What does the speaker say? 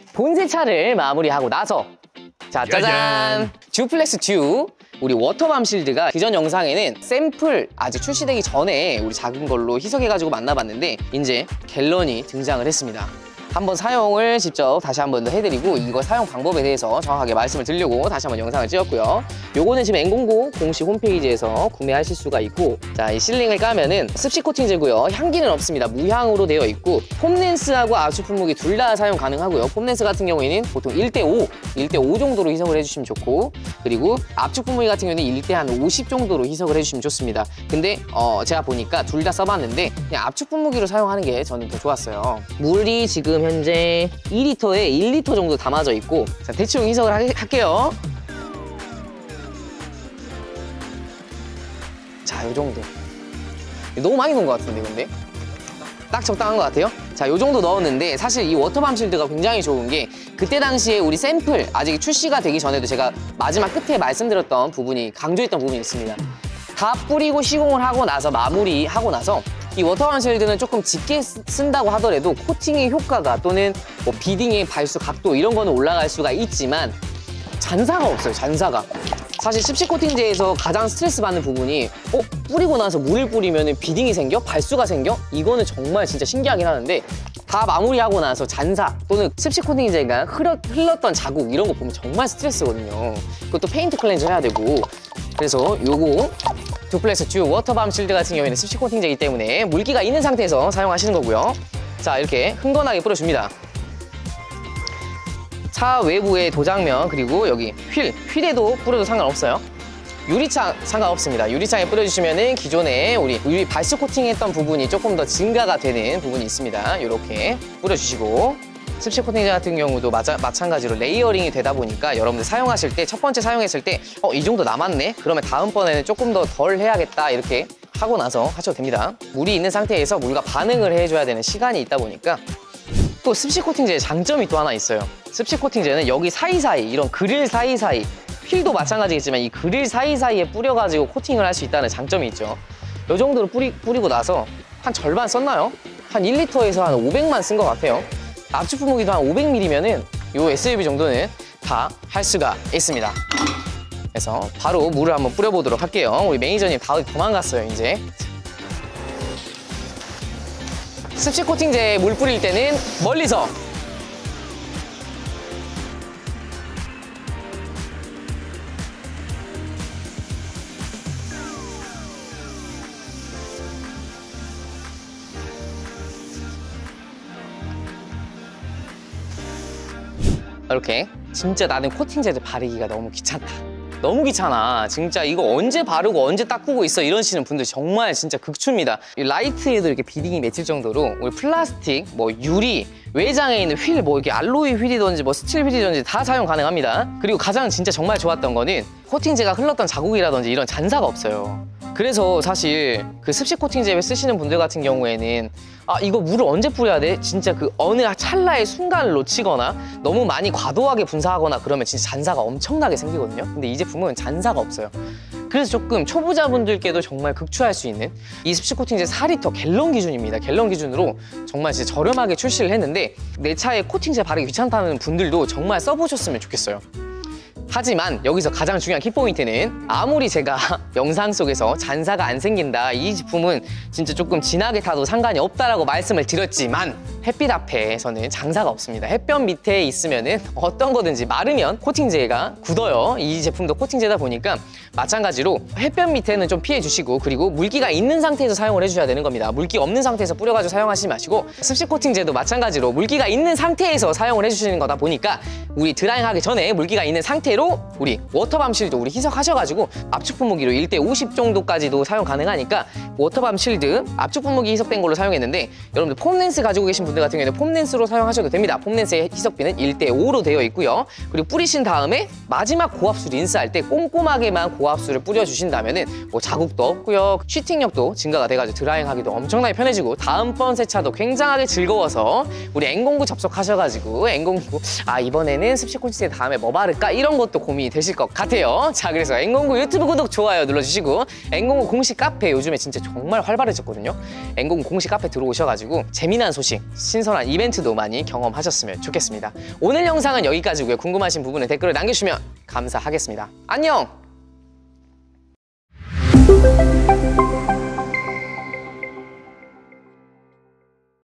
본세차를 마무리하고 나서 자, 짜잔! 듀플렉스 듀 우리 워터밤 실드가 기존 영상에는 샘플 아직 출시되기 전에 우리 작은 걸로 희석해가지고 만나봤는데 이제 갤런이 등장을 했습니다. 한번 사용을 직접 다시 한 번 더 해드리고 이거 사용 방법에 대해서 정확하게 말씀을 드리려고 다시 한번 영상을 찍었고요. 요거는 지금 앵공고 공식 홈페이지에서 구매하실 수가 있고 자, 이 실링을 까면은 습식 코팅 제고요. 향기는 없습니다. 무향으로 되어 있고 폼렌스하고 압축 분무기 둘 다 사용 가능하고요. 폼렌스 같은 경우에는 보통 1대5 정도로 희석을 해주시면 좋고 그리고 압축 분무기 같은 경우에는 1대 한 50 정도로 희석을 해주시면 좋습니다. 근데 제가 보니까 둘 다 써봤는데 그냥 압축 분무기로 사용하는 게 저는 더 좋았어요. 물이 지금 현재 2리터에 1리터 정도 담아져 있고 자, 대충 희석을 할게요. 자, 요 정도. 너무 많이 넣은 것 같은데 근데? 딱 적당한 것 같아요. 자, 요 정도 넣었는데 사실 이 워터밤 실드가 굉장히 좋은 게 그때 당시에 우리 샘플 아직 출시가 되기 전에도 제가 마지막 끝에 말씀드렸던 부분이 강조했던 부분이 있습니다. 다 뿌리고 시공을 하고 나서 마무리하고 나서 이 워터밤 실드는 조금 짙게 쓴다고 하더라도 코팅의 효과가 또는 뭐 비딩의 발수 각도 이런 거는 올라갈 수가 있지만 잔사가 없어요, 잔사가. 사실 습식 코팅제에서 가장 스트레스 받는 부분이 뿌리고 나서 물을 뿌리면 비딩이 생겨? 발수가 생겨? 이거는 정말 진짜 신기하긴 하는데 다 마무리하고 나서 잔사 또는 습식 코팅제가 흘렀던 자국 이런 거 보면 정말 스트레스거든요. 그것도 페인트 클렌저 해야 되고 그래서 요거 듀플렉스 듀 워터밤 실드 같은 경우에는 습식 코팅제이기 때문에 물기가 있는 상태에서 사용하시는 거고요. 자, 이렇게 흥건하게 뿌려줍니다. 차 외부의 도장면 그리고 여기 휠에도 뿌려도 상관없어요. 유리창 상관없습니다. 유리창에 뿌려주시면은 기존에 우리 유리 발수 코팅했던 부분이 조금 더 증가가 되는 부분이 있습니다. 이렇게 뿌려주시고 습식 코팅제 같은 경우도 마찬가지로 레이어링이 되다 보니까 여러분들 사용하실 때 첫 번째 사용했을 때 이 정도 남았네? 그러면 다음번에는 조금 더 덜 해야겠다 이렇게 하고 나서 하셔도 됩니다. 물이 있는 상태에서 물과 반응을 해줘야 되는 시간이 있다 보니까 또 습식 코팅제의 장점이 또 하나 있어요. 습식 코팅제는 여기 사이사이 이런 그릴 사이사이 휠도 마찬가지겠지만 이 그릴 사이사이에 뿌려가지고 코팅을 할 수 있다는 장점이 있죠. 이 정도로 뿌리고 나서 한 절반 썼나요? 한 1리터에서 한 500만 쓴 것 같아요. 압축 분무기도 한 500ml면은 요 SUV 정도는 다 할 수가 있습니다. 그래서 바로 물을 한번 뿌려보도록 할게요. 우리 매니저님 다 어디 도망갔어요, 이제. 습식 코팅제에 물 뿌릴 때는 멀리서 이렇게 진짜 나는 코팅제를 바르기가 너무 귀찮다. 너무 귀찮아. 진짜 이거 언제 바르고 언제 닦고 있어 이러시는 분들 정말 진짜 극추입니다. 이 라이트에도 이렇게 비딩이 맺힐 정도로 우리 플라스틱, 뭐 유리, 외장에 있는 휠, 뭐 이렇게 알로이 휠이든지 뭐 스틸 휠이든지 다 사용 가능합니다. 그리고 가장 진짜 정말 좋았던 거는 코팅제가 흘렀던 자국이라든지 이런 잔사가 없어요. 그래서 사실 그 습식 코팅제 쓰시는 분들 같은 경우에는 이거 물을 언제 뿌려야 돼? 진짜 그 어느 찰나의 순간을 놓치거나 너무 많이 과도하게 분사하거나 그러면 진짜 잔사가 엄청나게 생기거든요. 근데 이 제품은 잔사가 없어요. 그래서 조금 초보자분들께도 정말 극추할 수 있는 이 습식 코팅제 4리터 갤런 기준입니다. 갤런 기준으로 정말 진짜 저렴하게 출시를 했는데 내 차에 코팅제 바르기 귀찮다는 분들도 정말 써보셨으면 좋겠어요. 하지만 여기서 가장 중요한 키포인트는 아무리 제가 영상 속에서 잔사가 안 생긴다, 이 제품은 진짜 조금 진하게 타도 상관이 없다라고 말씀을 드렸지만 햇빛 앞에서는 장사가 없습니다. 햇볕 밑에 있으면은 어떤 거든지 마르면 코팅제가 굳어요. 이 제품도 코팅제다 보니까 마찬가지로 햇볕 밑에는 좀 피해 주시고 그리고 물기가 있는 상태에서 사용을 해주셔야 되는 겁니다. 물기 없는 상태에서 뿌려가지고 사용하시지 마시고 습식 코팅제도 마찬가지로 물기가 있는 상태에서 사용을 해주시는 거다 보니까 우리 드라잉 하기 전에 물기가 있는 상태로 우리 워터밤 실드 우리 희석하셔가지고 압축 분무기로 1대 50 정도까지도 사용 가능하니까 워터밤 실드 압축 분무기 희석된 걸로 사용했는데 여러분들 폼렌스 가지고 계신 분들 같은 경우에는 폼렌스로 사용하셔도 됩니다. pom렌스의 희석비는 1대 5로 되어 있고요. 그리고 뿌리신 다음에 마지막 고압수 린스할 때 꼼꼼하게만 고압수를 뿌려주신다면은 뭐 자국도 없고요. 쉬팅력도 증가가 돼가지고 드라잉하기도 엄청나게 편해지고 다음번 세차도 굉장하게 즐거워서 우리 N09 접속하셔가지고 N09 이번에는 습식 코팅제 다음에 뭐 바를까 이런 것도 것도 고민이 되실 것 같아요. 자, 그래서 앵공구 유튜브 구독, 좋아요 눌러주시고 앵공구 공식 카페 요즘에 진짜 정말 활발해졌거든요. 앵공구 공식 카페 들어오셔가지고 재미난 소식, 신선한 이벤트도 많이 경험하셨으면 좋겠습니다. 오늘 영상은 여기까지고요. 궁금하신 부분은 댓글을 남겨주시면 감사하겠습니다. 안녕!